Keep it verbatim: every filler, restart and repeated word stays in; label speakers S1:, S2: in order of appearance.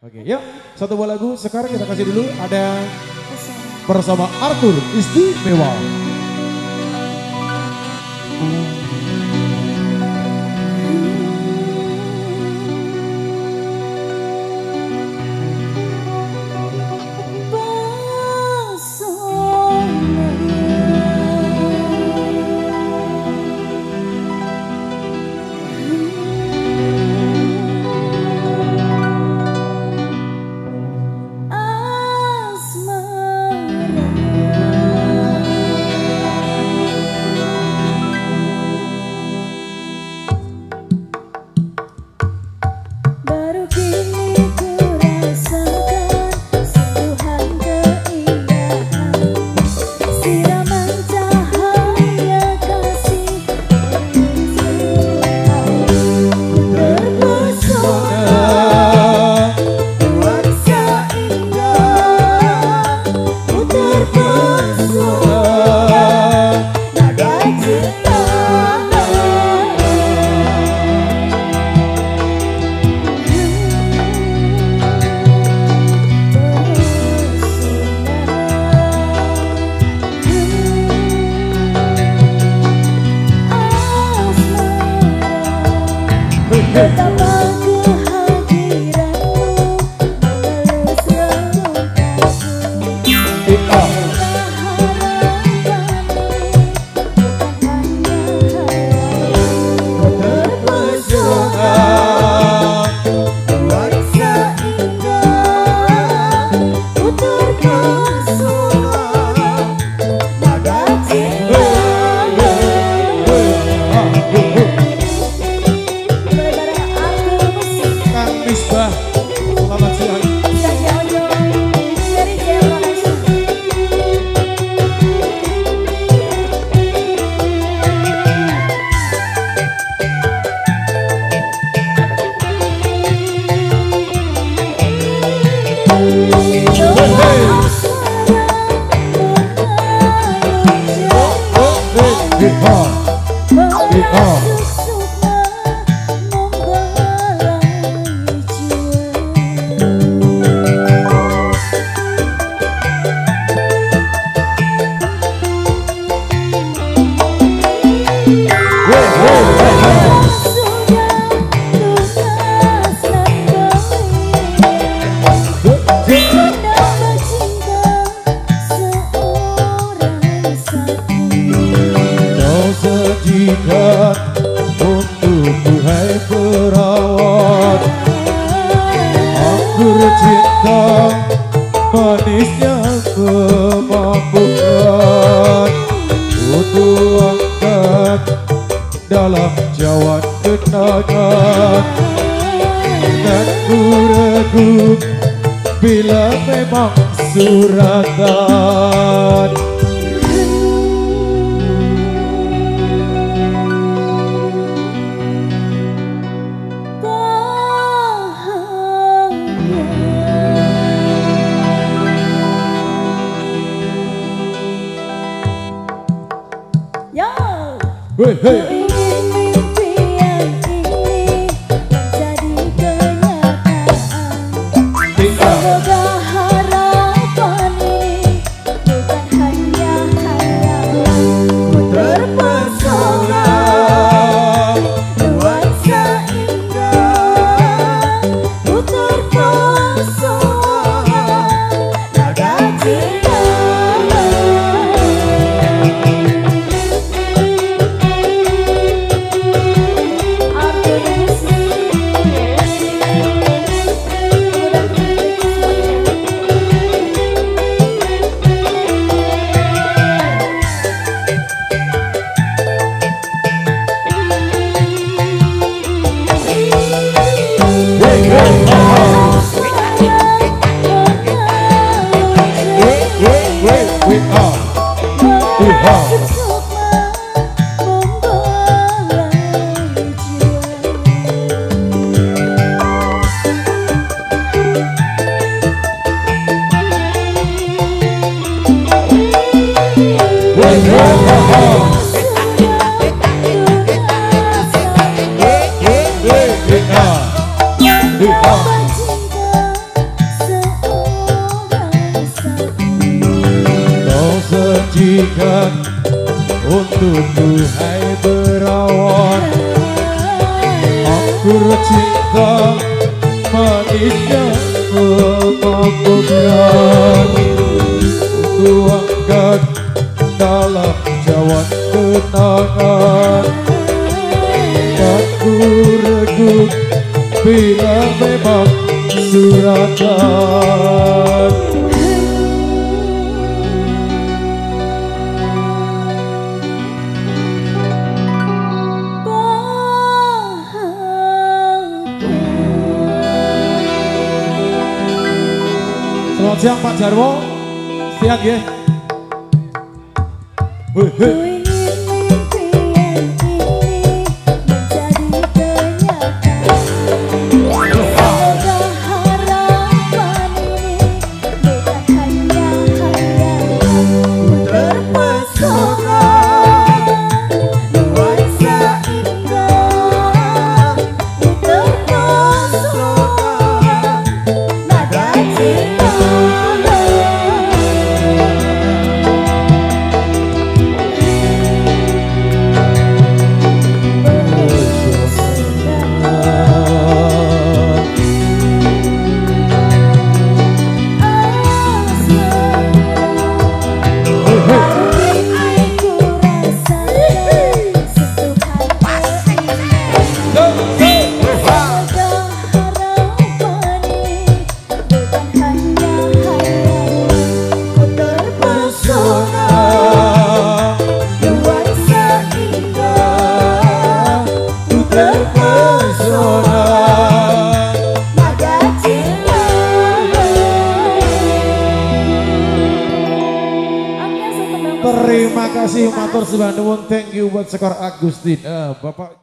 S1: Oke, yuk satu buah lagu sekarang kita kasih dulu ada bersama Arthur Istimewa.
S2: Betapa kehadiranmu mengelus relung untukku hai perawat, anggur cinta manisnya kemampuan, untuk angkat dalam jawab kenangan. Dan ku ragu bila memang suratan. Hey, hey. waktuku hai berawon. Aku cinta manisnya memabukkan. Tuangkan dalam cawan kenangan. Dan ku regu bila memang suratan.
S1: Selamat siang Pak Jarwo. Siang ya. Hei, hei. Terima kasih matur sembah nuwun, thank you buat Sekar Agustin. Uh, Bapak